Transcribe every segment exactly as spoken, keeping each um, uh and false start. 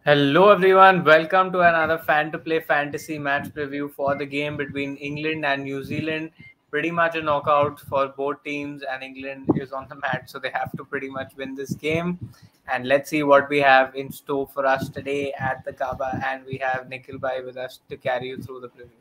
Hello everyone, welcome to another Fan to Play Fantasy match preview for the game between England and New Zealand. Pretty much a knockout for both teams, and England is on the match, so they have to pretty much win this game. And let's see what we have in store for us today at the Kaaba, and we have Nikhil Bhai with us to carry you through the preview.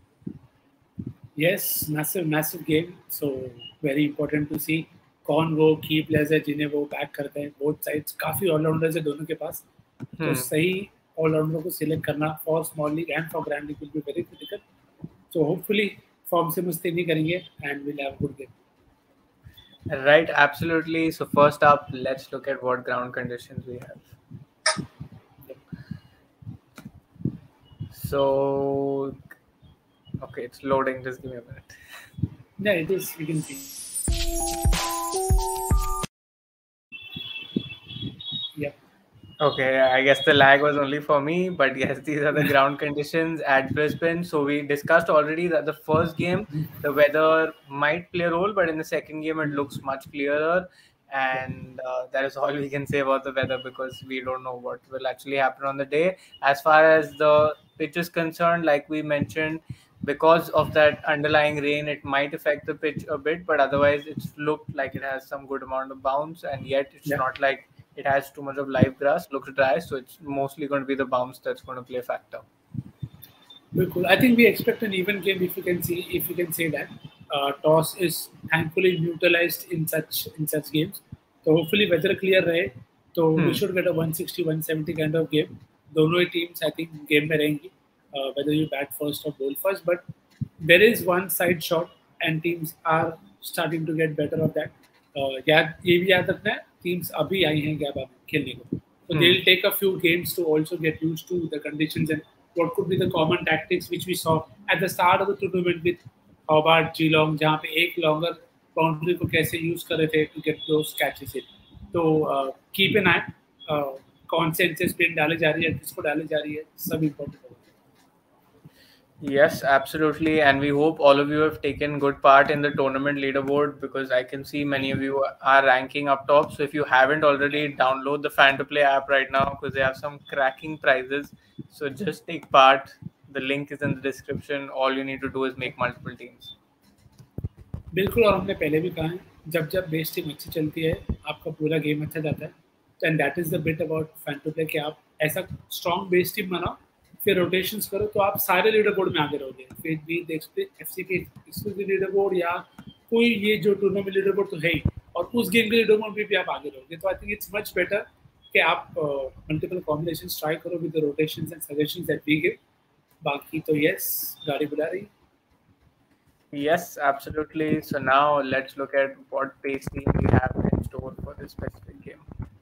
Yes, massive, massive game. So very important to see कौन वो की players है जिन्हें वो back करते हैं. Both sides काफी allrounders है दोनों के पास. तो Hmm. सही ऑलराउंडर को सिलेक्ट करना for small league and for grand league will be very critical. So hopefully form से मस्ती नहीं करेंगे and will have good game. Right, absolutely. So first up, let's look at what ground conditions we have. So, okay, it's loading. Just give me a minute. Yeah, it is. We can see. Yep. Okay, I guess the lag was only for me, but yes, these are the ground conditions at Brisbane. So we discussed already that the first game, the weather might play a role, but in the second game, it looks much clearer. And uh, that is all we can say about the weather because we don't know what will actually happen on the day. As far as the pitch is concerned, like we mentioned, because of that underlying rain, it might affect the pitch a bit, but otherwise, it's looked like it has some good amount of bounce, and yet it's Yeah. not like it has too much of live grass, looks dry, so it's mostly going to be the bounce that's going to play a factor. Bilkul. I think we expect an even game if you can see if you can say that. Uh, toss is thankfully neutralized in such in such games. So hopefully weather clear रहे. So Hmm. we should get a one sixty one seventy kind of game. दोनों ही teams I think game में रहेंगी. Uh, whether you bat first or bowl first, but there is one side shot and teams are starting to get better of that. Uh, याद ये भी याद रखना है teams अभी आई हैं क्या बात खेलने को. So Hmm. they'll take a few games to also get used to the conditions and what could be the common tactics which we saw at the start of the tournament with Hobart, Geelong, जहाँ पे एक longer boundary को कैसे use कर रहे थे to get those catches in. तो uh, keep an eye. Uh, कौन से इनसे spin डाले जा रही है, किसको डाले जा रही है, सब important होगा. Yes, absolutely. And we hope all of you have taken good part in the tournament leaderboard because I can see many of you are ranking up top. So if you haven't already, download the Fan to Play app right now because they have some cracking prizes. So just take part. The link is in the description. All you need to do is make multiple teams. बिल्कुल. और हमने पहले भी कहा है जब जब base team अच्छी चलती है आपका पूरा गेम अच्छा जाता है. And that is the bit about fan to play कि आप ऐसा स्ट्रॉन्ग बेस टीम बनाओ फिर रोटेशंस करो तो आप सारे लीडर बोर्ड में आगे रहोगे. फिर भी एफसीपी एक्सक्लूसिव लीडर बोर्ड या कोई ये जो टूर्नामेंट लीडर बोर्ड तो है ही और उस गेम के लीडर बोर्ड में भी आप आगे रहोगे. तो I think it's much better कि आप मल्टीपल कॉम्बिनेशंस ट्राई करो with the rotations and suggestions that we give. बाकी तो यस गाड़ी बुला रही. Yes, absolutely. So now let's look at what pace team we have in store for this specific game.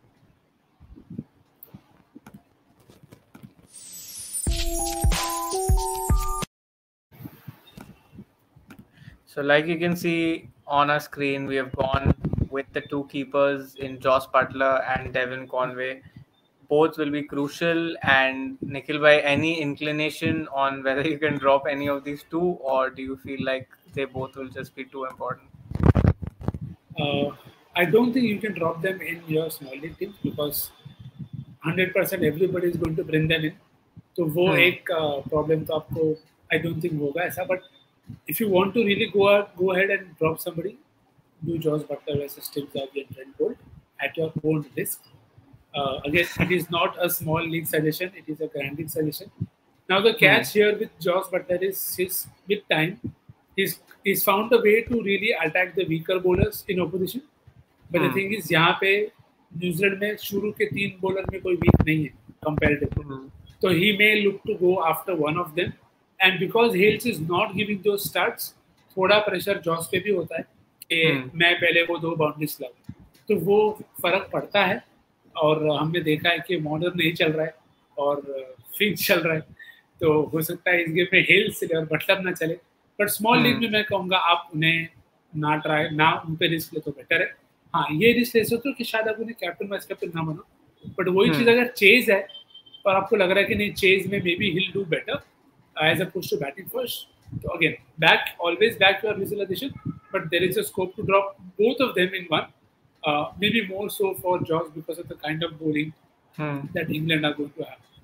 So like you can see on our screen, we have gone with the two keepers in Josh Butler and Devin Conway. Both will be crucial. And Nikhil, by any inclination on whether you can drop any of these two, or do you feel like they both will just be too important? Uh, I don't think you can drop them in your small league teams because one hundred percent everybody is going to bring them in. तो वो Hmm. एक problem तो आपको I don't think होगा ऐसा. But if you want to really go go ahead and drop somebody do Jos Buttler versus Tim जावी and Trent Boult at your own risk. Uh, again, it is not a small league suggestion; it is a grand league suggestion. Now the catch here with Josh Butler is his with time, he's he's found a way to really attack the weaker bowlers in opposition. But the Hmm. thing is, यहाँ पे New Zealand में शुरू के तीन bowler में कोई week नहीं है comparatively. Hmm. So he may look to go after one of them, and because Hales is not giving those starts, थोड़ा प्रेशर जॉस पे भी होता है कि Hmm. मैं पहले वो दो बाउंड्रीज लाऊं. तो वो फर्क पड़ता है. और हमने देखा है कि मॉडर्न नहीं चल रहा है और फिंच चल रहा है. तो हो सकता है इस गेम में हेल्स चले और बटलर ना चले. बट स्मॉल लीग में मैं कहूँगा आप उन्हें ना ट्राई ना उन पे रिस्क ले तो बेटर है. हाँ ये रिस्क ले सकते हो कि शायद आप उन्हें कैप्टन वाइस कैप्टन ना बनो. बट वही चीज़ अगर चेज है और आपको लग रहा है कि नहीं चेज में may be he'll do better as opposed to batting first. तो again back always back your visualisation but there is a scope to drop both of them in one. Uh, maybe more so for Josh because of the kind of bowling Hmm. that England are going to have.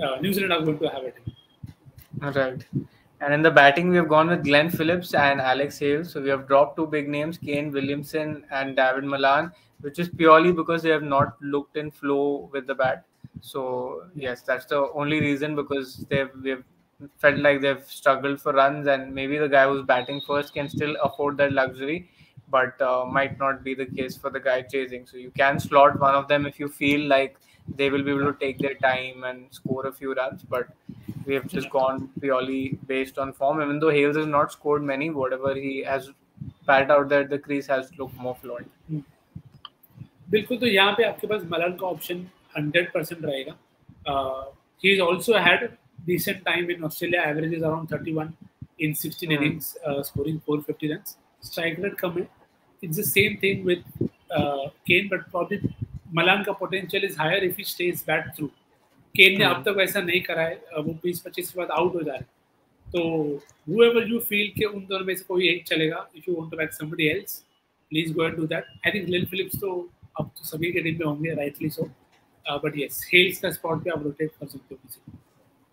uh, New Zealand are going to have it. Right. And in the batting, we have gone with Glenn Phillips and Alex Hales. So we have dropped two big names, Kane Williamson and David Malan, which is purely because they have not looked in flow with the bat. So Yeah. yes, that's the only reason, because they've we've felt like they've struggled for runs, and maybe the guy who's batting first can still afford that luxury, but uh, might not be the case for the guy chasing. So you can slot one of them if you feel like they will be able Yeah. to take their time and score a few runs, but we have just Yeah. gone purely based on form. Even though Hales has not scored many, whatever he has batted out there, the crease has looked more fluent. Hmm. बिल्कुल, तो यहाँ पे आपके पास Malan का option hundred percent रहेगा. He is also had decent time in Australia, averages around thirty-one in sixteen Hmm. innings, uh, scoring four hundred fifty runs. Strike rate कम है. It's the same thing with uh, Kane, but probably Malan का potential is higher if he stays bat through. Kane ने Hmm. अब तक वैसा नहीं करा है. uh, वो बीस पच्चीस के बाद आउट हो जा रहा है. तो whoever you feel कि उन दोनों में से कोई एक चलेगा, if you want to back somebody else, please go and do that. I think Glenn Phillips तो अब तो सभी के टीम में होंगे, rightly so. Uh, but yes, Hales का spot पे आप rotate कर सकते हो किसी को.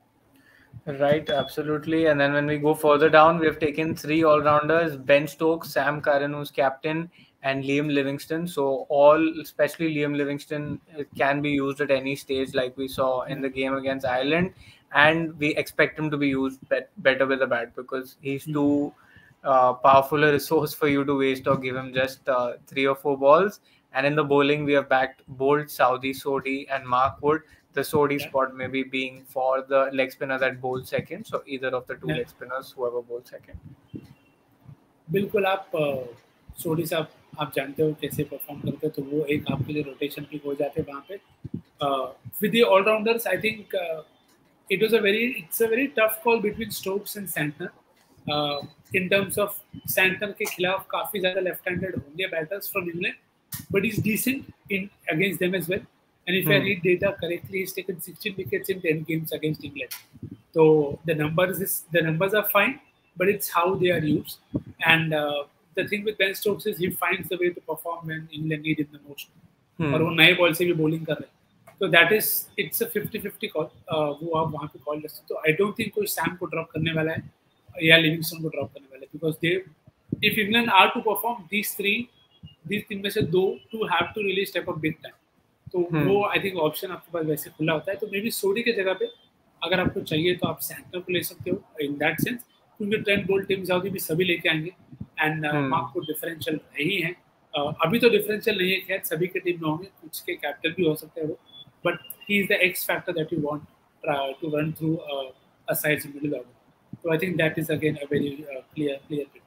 Right, absolutely. And then when we go further down, we have taken three all-rounders: Ben Stokes, Sam Curran, who's captain, and Liam Livingston. So all, especially Liam Livingston, it can be used at any stage, like we saw in the game against Ireland, and we expect him to be used bet- better with the bat, because he's too uh, powerful a resource for you to waste or give him just uh, three or four balls. And in the bowling, we have backed Bolt, Saudi, Sodi, and Mark Wood. The Sodi Yeah. spot maybe being for the leg spinner that bowls second. So either of the two Yeah. leg spinners, whoever bowls second. बिल्कुल, आप सोडी से आप आप जानते हो कैसे perform करते हो, तो वो एक आपके लिए रोटेशन पिक हो जाते हैं वहाँ पे. With the allrounders, I think it was a very it's a very tough call between Stokes and Santner. In terms of Santner के खिलाफ काफी ज्यादा लेफ्ट हैंडेड होंगे batters from England, but he's decent in against them as well. And if I Hmm. read data correctly, he's taken sixteen wickets in ten games against England. So the numbers is the numbers are fine, but it's how they are used. And uh, the thing with Ben Stokes is he finds the way to perform when England need him the most. Hmm. और वो नए ball से भी bowling कर रहे हैं. So that is it's a fifty fifty call. Uh, वो आप वहाँ पे call कर सकते हो. I don't think कोई Sam को drop करने वाला है या Livingston को drop करने वाला है, because they if England are to perform, these three these तीन में से दो to have to really step up big time. तो Hmm. वो आई थिंक ऑप्शन आपके पास वैसे खुला होता है. तो मे बी सोडी के जगह पे अगर आपको चाहिए तो आप सैंटनर को ले सकते हो इन दैट सेंस, क्योंकि ट्रेंट बोल्ट, टिम साउदी भी सभी लेके आएंगे. And Hmm. मार्क को डिफरेंशियल नहीं है. uh, अभी तो डिफरेंशियल नहीं है, खैर सभी के टीम में होंगे, कुछ के कैप्टन भी हो सकते हैं वो, but he is the X factor that you want to run through a side middle order. तो I think that is again a very clear clear pick.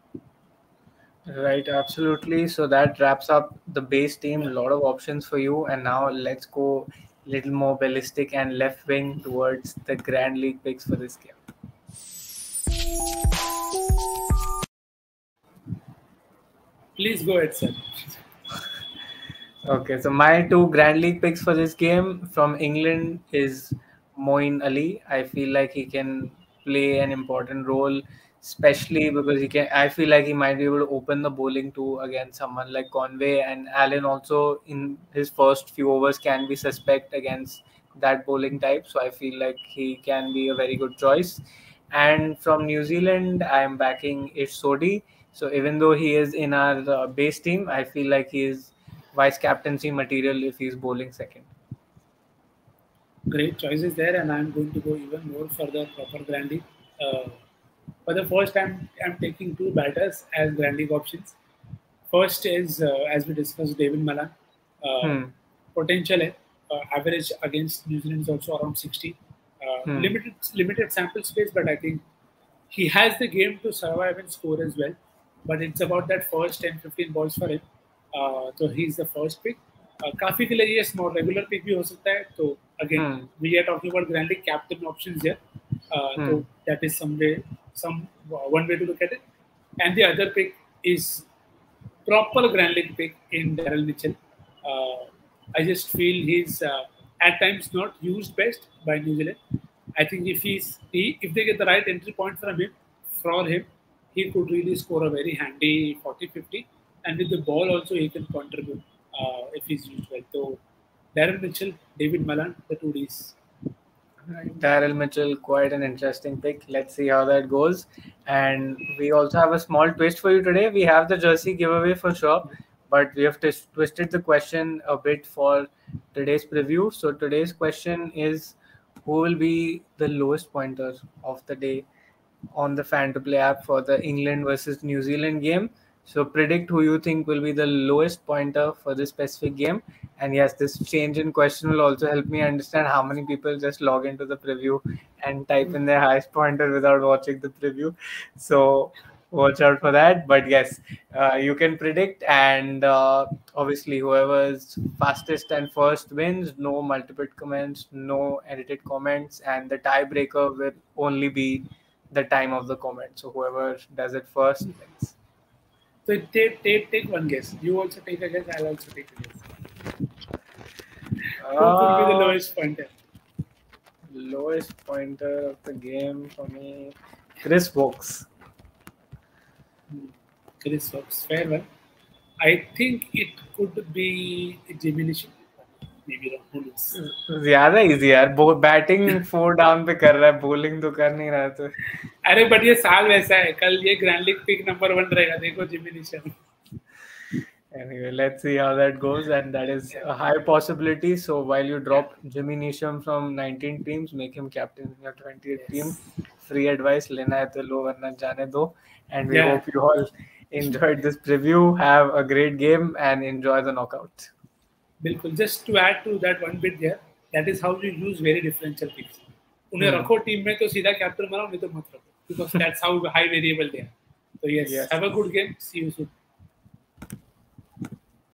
Right, absolutely. So that wraps up the base team. A lot of options for you. And now let's go a little more ballistic and left wing towards the Grand League picks for this game. Please go ahead, sir. Okay, so my two Grand League picks for this game from England is Moeen Ali. I feel like he can play an important role, especially because he can. I feel like he might be able to open the bowling too against someone like Conway, and Allen also in his first few overs can be suspect against that bowling type. So I feel like he can be a very good choice. And from New Zealand, I am backing Ish Sodhi. So even though he is in our uh, base team, I feel like he is vice captaincy material if he's bowling second. Great choices there, and I'm going to go even more for the proper Grand League. Uh, for the first time, I'm taking two batters as Grand League options. First is, uh, as we discussed, David Malan. Uh, Hmm. Potential है, uh, average against New Zealand is also around sixty. Uh, Hmm. Limited limited sample space, but I think he has the game to survive and score as well. But it's about that first ten fifteen balls for him. Uh, so he's the first pick. Uh, काफी के लिए ये small regular pick भी हो सकता है. तो again, Hmm. we are talking about Grand League captain options here. Uh, Hmm. So that is some way, some uh, one way to look at it. And the other pick is proper Grand League pick in Daryl Mitchell. Uh, I just feel he's uh, at times not used best by New Zealand. I think if he's he, if they get the right entry point from him, from him, he could really score a very handy forty fifty. And with the ball also, he can contribute uh, if he's used well. So Darren Mitchell, David Malan, the two Ds. Right. Daryl Mitchell, quite an interesting pick. Let's see how that goes. And we also have a small twist for you today. We have the jersey giveaway for sure, but we have tis- twisted the question a bit for today's preview. So today's question is, who will be the lowest pointer of the day on the Fan to Play app for the England versus New Zealand game. So predict who you think will be the lowest pointer for this specific game. And yes, this change in question will also help me understand how many people just log into the preview and type in their highest pointer without watching the preview. So watch out for that. But yes, uh, you can predict, and uh, obviously, whoever is fastest and first wins. No multiple comments, no edited comments, and the tiebreaker will only be the time of the comment. So whoever does it first wins. So take, take, take one guess. You also take a guess, I'll also take a guess. Who could be the Uh, lowest pointer? lowest pointer of the game for me, Chris Vokes. Chris Fox, fair one. I think it could be diminution. Maybe wrong. Who knows? ज्यादा easy यार, batting four down पे कर रहा है, bowling तो कर नहीं रहा तो अरे बट ये साल वैसा है, कल ये grand league pick number one रहेगा, देखो Jimmy Neesham. Anyway, let's see how that goes, and that is a high possibility. So while you drop Jimmy Neesham from nineteen teams, make him captain in your twentieth Yes. team. Free advice, लेना है तो लो वरना जाने दो. And we Yeah. hope you all enjoyed this preview. Have a great game and enjoy the knockout. बिल्कुल. Just to add to that one bit there, that is how you use very differential picks. उन्हें Hmm. रखो team में तो सीधा captain बनाओ, नहीं तो मत रखो, because that's how high variable they are. So yes, Yes. have a good game. See you soon.